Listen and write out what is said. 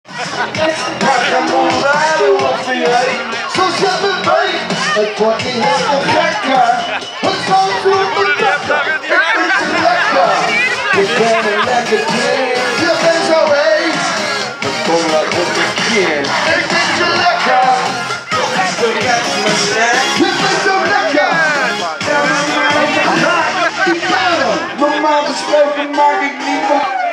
Zo zet me mee, het wordt niet helemaal gekker. Het gaat door mijn lekker, ik vind het lekker. Ik ben een lekker kind, je bent zo heet. Ik kom uit op de kind, ik vind je lekker. Je bent zo lekker. Normaal gesproken maak ik niet van